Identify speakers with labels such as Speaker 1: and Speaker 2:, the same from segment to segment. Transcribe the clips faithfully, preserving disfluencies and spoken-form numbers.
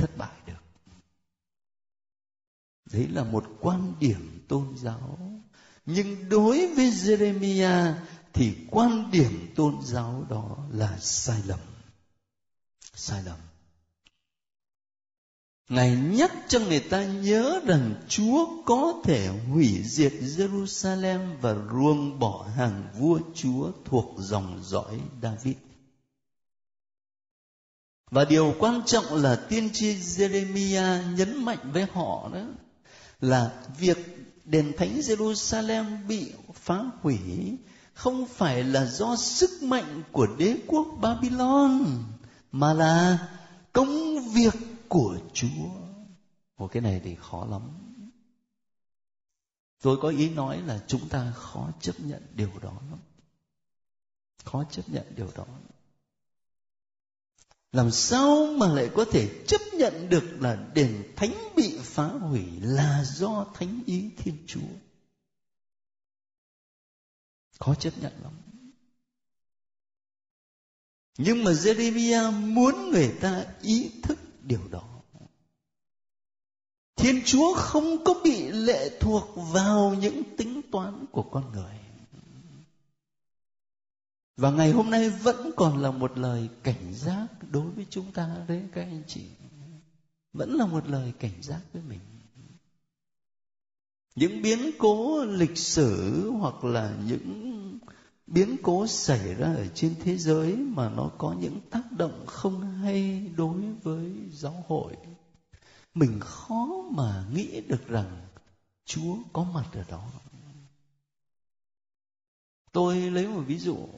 Speaker 1: thất bại được. Đấy là một quan điểm tôn giáo. Nhưng đối với Giê-rê-mi-a thì quan điểm tôn giáo đó là sai lầm. Sai lầm. Ngài nhắc cho người ta nhớ rằng Chúa có thể hủy diệt Jerusalem và ruồng bỏ hàng vua Chúa thuộc dòng dõi David. Và điều quan trọng là tiên tri Giê-rê-mi-a nhấn mạnh với họ đó là việc đền thánh Jerusalem bị phá hủy không phải là do sức mạnh của đế quốc Babylon, mà là công việc của Chúa. Một cái này thì khó lắm. Tôi có ý nói là chúng ta khó chấp nhận điều đó lắm. Khó chấp nhận điều đó. Làm sao mà lại có thể chấp nhận được là đền thánh bị phá hủy là do thánh ý Thiên Chúa? Khó chấp nhận lắm. Nhưng mà Giê-rê-mi-a muốn người ta ý thức điều đó. Thiên Chúa không có bị lệ thuộc vào những tính toán của con người. Và ngày hôm nay vẫn còn là một lời cảnh giác đối với chúng ta đấy các anh chị. Vẫn là một lời cảnh giác với mình. Những biến cố lịch sử hoặc là những biến cố xảy ra ở trên thế giới mà nó có những tác động không hay đối với giáo hội, mình khó mà nghĩ được rằng Chúa có mặt ở đó. Tôi lấy một ví dụ.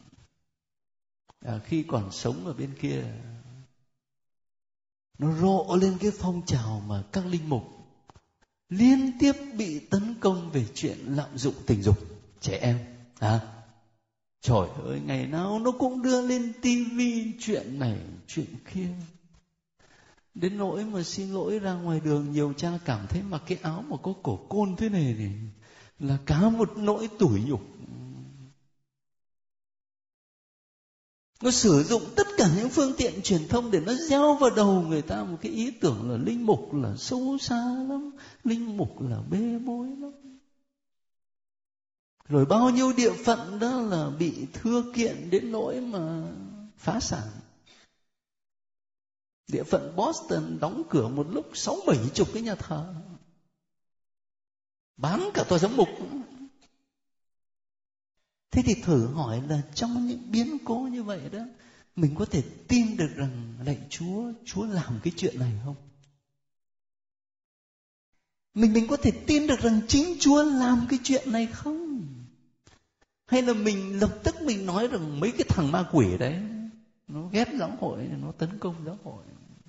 Speaker 1: À, khi còn sống ở bên kia, nó rộ lên cái phong trào mà các linh mục liên tiếp bị tấn công về chuyện lạm dụng tình dục trẻ em. À, trời ơi, ngày nào nó cũng đưa lên tivi chuyện này chuyện kia. Đến nỗi mà xin lỗi, ra ngoài đường nhiều cha cảm thấy mặc cái áo mà có cổ côn thế này thì là cả một nỗi tủi nhục. Nó sử dụng tất cả những phương tiện truyền thông để nó gieo vào đầu người ta một cái ý tưởng là linh mục là xấu xa lắm, linh mục là bê bối lắm. Rồi bao nhiêu địa phận đó là bị thưa kiện đến nỗi mà phá sản. Địa phận Boston đóng cửa một lúc sáu bảy chục cái nhà thờ, bán cả tòa giám mục. Thế thì thử hỏi là trong những biến cố như vậy đó, mình có thể tin được rằng lạy Chúa, Chúa làm cái chuyện này không? Mình mình có thể tin được rằng chính Chúa làm cái chuyện này không? Hay là mình lập tức mình nói rằng mấy cái thằng ma quỷ đấy nó ghét giáo hội, nó tấn công giáo hội.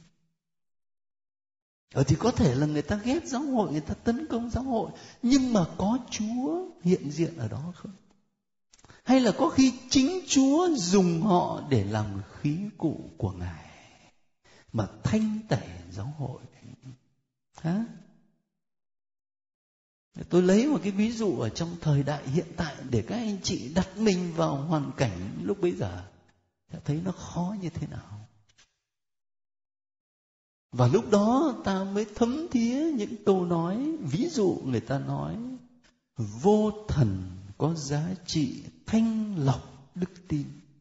Speaker 1: Ờ thì có thể là người ta ghét giáo hội, người ta tấn công giáo hội, nhưng mà có Chúa hiện diện ở đó không? Hay là có khi chính Chúa dùng họ để làm khí cụ của Ngài mà thanh tẩy giáo hội? Hả? Tôi lấy một cái ví dụ ở trong thời đại hiện tại để các anh chị đặt mình vào hoàn cảnh lúc bấy giờ, sẽ thấy nó khó như thế nào. Và lúc đó ta mới thấm thía những câu nói, ví dụ người ta nói vô thần có giá trị thanh lọc đức tin.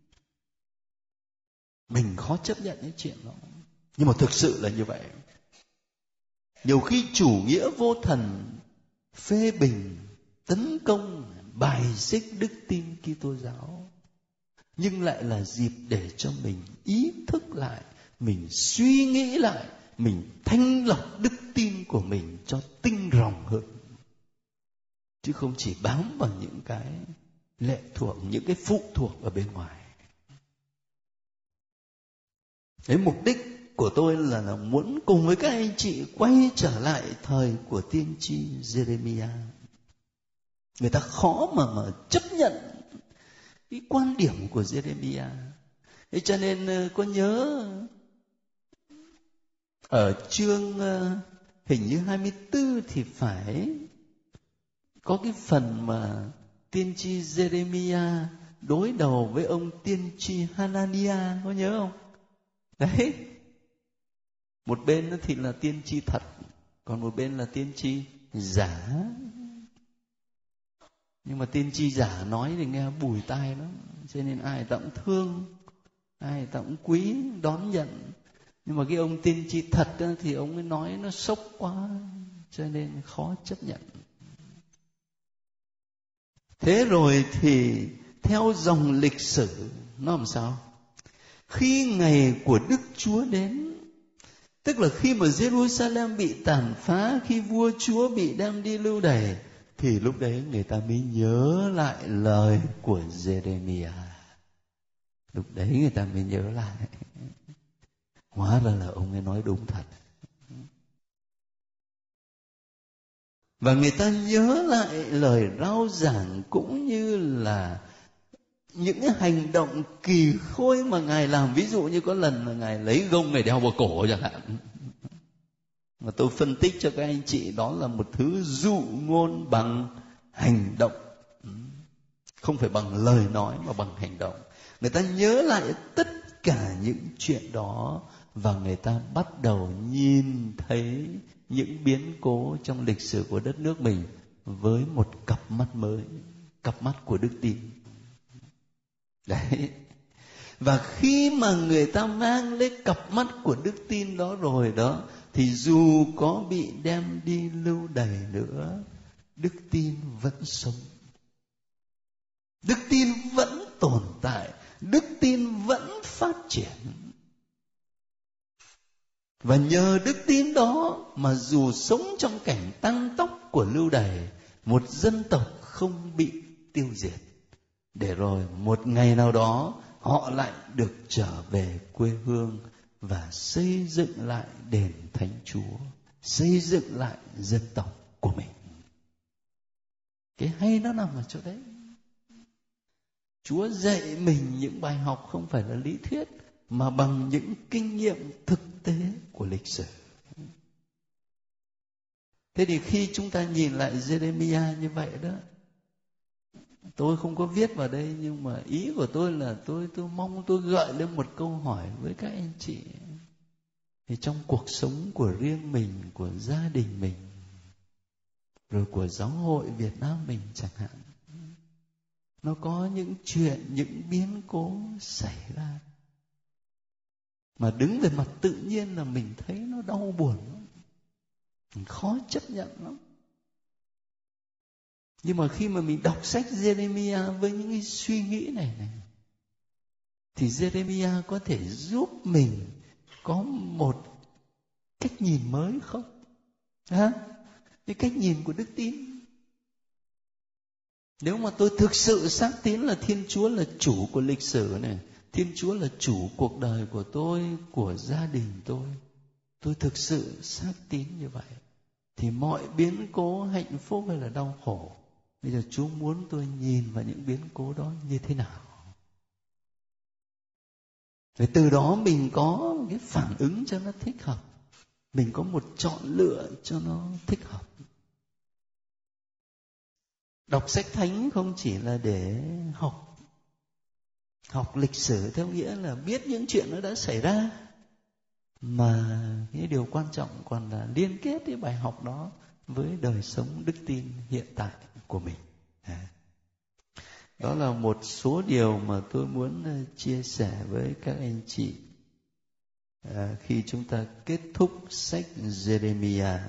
Speaker 1: Mình khó chấp nhận những chuyện đó, nhưng mà thực sự là như vậy. Nhiều khi chủ nghĩa vô thần phê bình, tấn công, bài xích đức tin Kitô giáo, nhưng lại là dịp để cho mình ý thức lại, mình suy nghĩ lại, mình thanh lọc đức tin của mình cho tinh ròng hơn, chứ không chỉ bám vào những cái lệ thuộc, những cái phụ thuộc ở bên ngoài. Đấy, mục đích của tôi là, là muốn cùng với các anh chị quay trở lại thời của tiên tri Giê-rê-mi-a. Người ta khó mà mà chấp nhận cái quan điểm của Giê-rê-mi-a. Thế cho nên có nhớ ở chương hình như hai mươi tư thì phải có cái phần mà tiên tri Giê-rê-mi-a đối đầu với ông tiên tri Hanania, có nhớ không? Đấy. Một bên thì là tiên tri thật, còn một bên là tiên tri giả. Nhưng mà tiên tri giả nói thì nghe bùi tai lắm, cho nên ai ta cũng thương, ai ta cũng quý, đón nhận. Nhưng mà cái ông tiên tri thật thì ông ấy nói nó sốc quá, cho nên khó chấp nhận. Thế rồi thì theo dòng lịch sử nó làm sao? Khi ngày của Đức Chúa đến, tức là khi mà Jerusalem bị tàn phá, khi vua Chúa bị đem đi lưu đày, thì lúc đấy người ta mới nhớ lại lời của Giê-rê-mi-a. Lúc đấy người ta mới nhớ lại. Hóa ra là ông ấy nói đúng thật. Và người ta nhớ lại lời rao giảng cũng như là những cái hành động kỳ khôi mà Ngài làm. Ví dụ như có lần là Ngài lấy gông Ngài đeo vào cổ chẳng hạn. Mà tôi phân tích cho các anh chị, đó là một thứ dụ ngôn bằng hành động, không phải bằng lời nói mà bằng hành động. Người ta nhớ lại tất cả những chuyện đó, và người ta bắt đầu nhìn thấy những biến cố trong lịch sử của đất nước mình với một cặp mắt mới, cặp mắt của đức tin. Đấy. Và khi mà người ta mang lấy cặp mắt của đức tin đó rồi đó, thì dù có bị đem đi lưu đày nữa, đức tin vẫn sống. Đức tin vẫn tồn tại, đức tin vẫn phát triển. Và nhờ đức tin đó mà dù sống trong cảnh tăng tốc của lưu đày, một dân tộc không bị tiêu diệt, để rồi một ngày nào đó họ lại được trở về quê hương và xây dựng lại đền Thánh Chúa, xây dựng lại dân tộc của mình. Cái hay nó nằm ở chỗ đấy. Chúa dạy mình những bài học không phải là lý thuyết, mà bằng những kinh nghiệm thực tế của lịch sử. Thế thì khi chúng ta nhìn lại Giê-rê-mi-a như vậy đó, tôi không có viết vào đây, nhưng mà ý của tôi là tôi tôi mong tôi gợi lên một câu hỏi với các anh chị. Thì trong cuộc sống của riêng mình, của gia đình mình, rồi của giáo hội Việt Nam mình chẳng hạn, nó có những chuyện, những biến cố xảy ra mà đứng về mặt tự nhiên là mình thấy nó đau buồn lắm, mình khó chấp nhận lắm. Nhưng mà khi mà mình đọc sách Giê-rê-mi-a với những cái suy nghĩ này này, thì Giê-rê-mi-a có thể giúp mình có một cách nhìn mới không? Hả? Cái cách nhìn của đức tin. Nếu mà tôi thực sự xác tín là Thiên Chúa là chủ của lịch sử này, Thiên Chúa là chủ cuộc đời của tôi, của gia đình tôi, tôi thực sự xác tín như vậy, thì mọi biến cố hạnh phúc hay là đau khổ, bây giờ Chúa muốn tôi nhìn vào những biến cố đó như thế nào. Rồi từ đó mình có một cái phản ứng cho nó thích hợp, mình có một chọn lựa cho nó thích hợp. Đọc sách thánh không chỉ là để học học lịch sử theo nghĩa là biết những chuyện nó đã xảy ra, mà cái điều quan trọng còn là liên kết cái bài học đó với đời sống đức tin hiện tại của mình. Đó là một số điều mà tôi muốn chia sẻ với các anh chị à, khi chúng ta kết thúc sách Giê-rê-mi-a.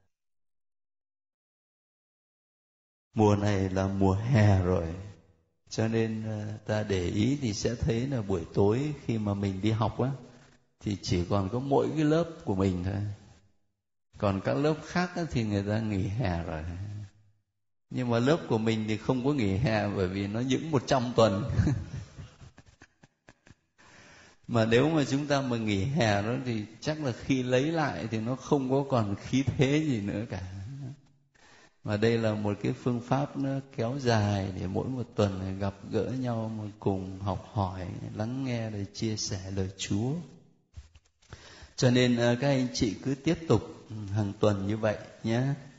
Speaker 1: Mùa này là mùa hè rồi, cho nên ta để ý thì sẽ thấy là buổi tối khi mà mình đi học á, thì chỉ còn có mỗi cái lớp của mình thôi. Còn các lớp khác á, thì người ta nghỉ hè rồi. Nhưng mà lớp của mình thì không có nghỉ hè, bởi vì nó những một trăm tuần. Mà nếu mà chúng ta mà nghỉ hè đó thì chắc là khi lấy lại thì nó không có còn khí thế gì nữa cả. Mà đây là một cái phương pháp nó kéo dài, để mỗi một tuần gặp gỡ nhau mà cùng học hỏi, lắng nghe để chia sẻ lời Chúa. Cho nên các anh chị cứ tiếp tục hàng tuần như vậy nhé.